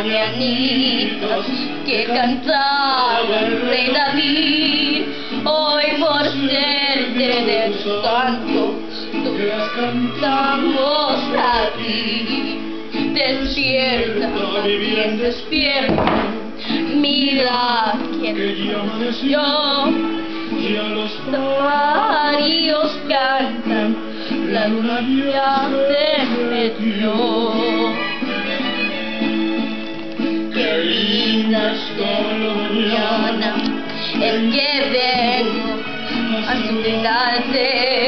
mañanitas que cantaba el rey David. Hoy por ser de descanso, todas cantamos a ti. Despierta, bien despierta, mira quién amaneció. Ya los pájaros cantan, la luna ya se metió. Qué linda mañana es que vengo a suplicarte.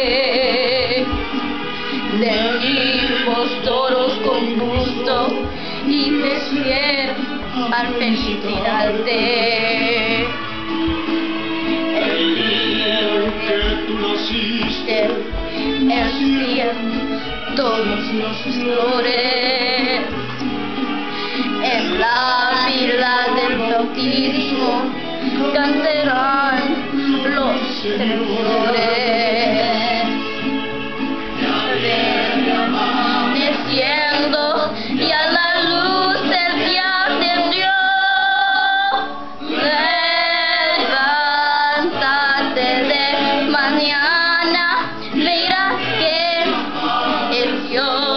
De hijos toros con gusto y me quiero al felicitarte. El día en que tú naciste, el día todas las flores, en la fila del bautismo cantarán los servidores. Amaneciendo y a la luz del día de Dios, levántate de mañana, verás que es Dios.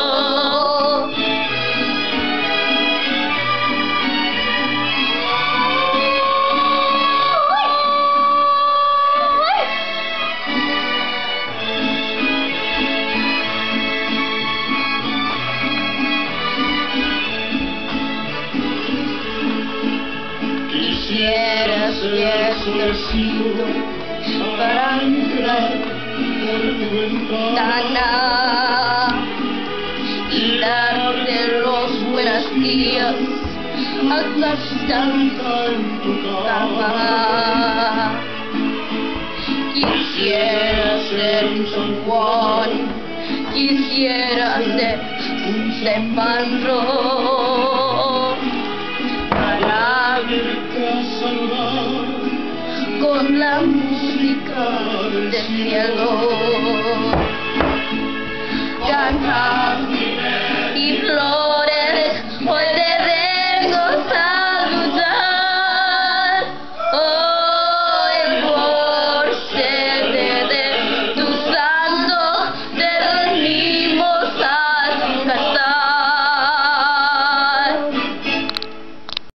Quisiera ser solecito para entrar por tu ventana y darte los buenos días acostada en tu cama. Quisiera ser un San Juan, quisiera ser un Stefanro para verte a saludar con la música del cielo. Cantar